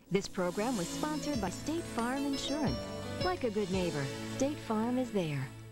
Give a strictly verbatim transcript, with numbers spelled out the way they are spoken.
This program was sponsored by State Farm Insurance. Like a good neighbor, State Farm is there.